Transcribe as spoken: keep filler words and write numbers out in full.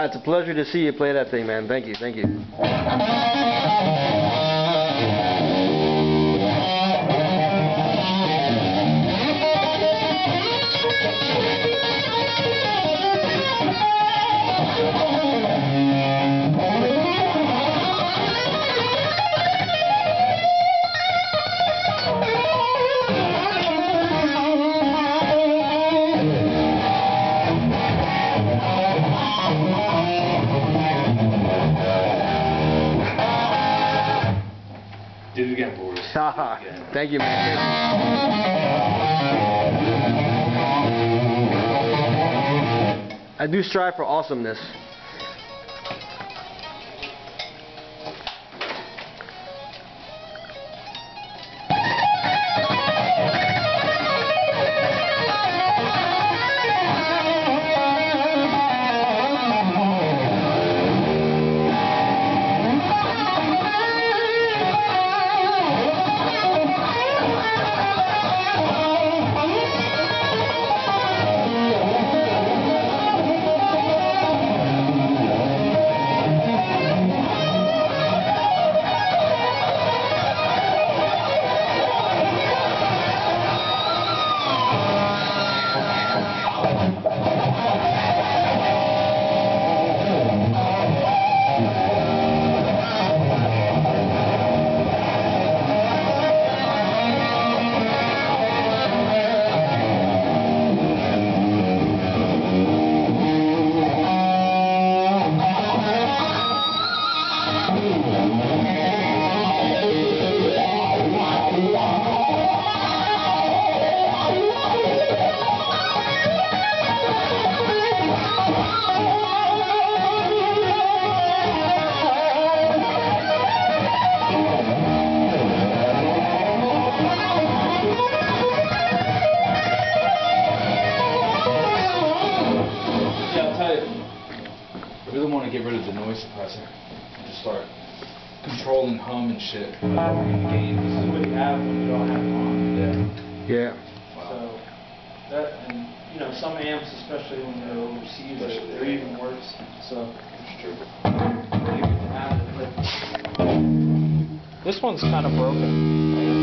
Nah, it's a pleasure to see you play that thing, man. Thank you, thank you. Do it again, Boris. Again. Thank you, man. I do strive for awesomeness. I really want to get rid of the noise suppressor and just start controlling hum and shit. In the game. This is what you have when you don't have it on. Yeah. Yeah. Wow. So that, and you know, some amps, especially when they're overseas, they're, they're even worse. So it's true. You can have it, but this one's kind of broken.